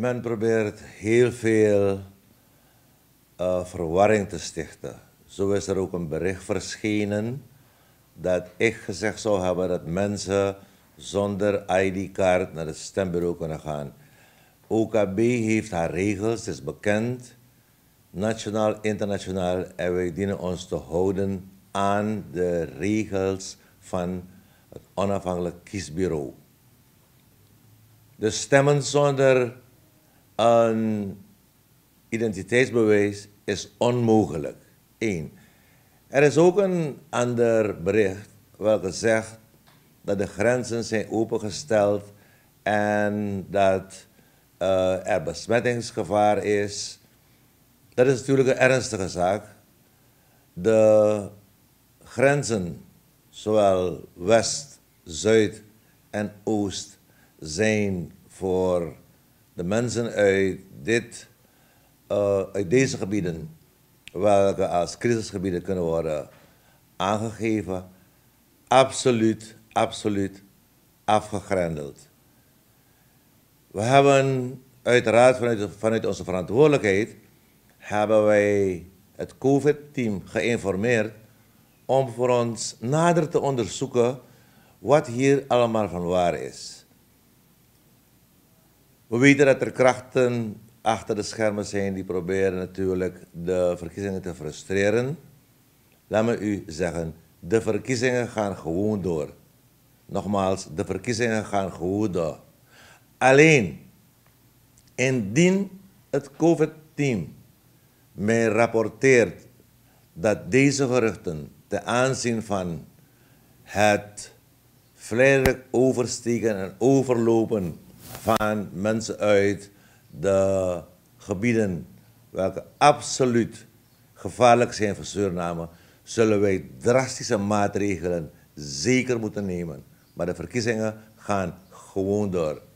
Men probeert heel veel verwarring te stichten. Zo is er ook een bericht verschenen dat ik gezegd zou hebben dat mensen zonder ID-kaart naar het stembureau kunnen gaan. OKB heeft haar regels, het is bekend, nationaal, internationaal, en wij dienen ons te houden aan de regels van het onafhankelijk kiesbureau. Dus stemmen zonder een identiteitsbewijs is onmogelijk. 1. Er is ook een ander bericht welke zegt dat de grenzen zijn opengesteld en dat er besmettingsgevaar is. Dat is natuurlijk een ernstige zaak. De grenzen, zowel West, Zuid en Oost, zijn voor de mensen uit deze gebieden, welke als crisisgebieden kunnen worden aangegeven, absoluut afgegrendeld. We hebben uiteraard vanuit onze verantwoordelijkheid hebben wij het COVID-team geïnformeerd om voor ons nader te onderzoeken wat hier allemaal van waar is. We weten dat er krachten achter de schermen zijn die proberen natuurlijk de verkiezingen te frustreren. Laat me u zeggen, de verkiezingen gaan gewoon door. Nogmaals, de verkiezingen gaan gewoon door. Alleen, indien het COVID-team mij rapporteert dat deze geruchten ten aanzien van het vrijelijk oversteken en overlopen van mensen uit de gebieden welke absoluut gevaarlijk zijn voor Suriname, zullen wij drastische maatregelen zeker moeten nemen. Maar de verkiezingen gaan gewoon door.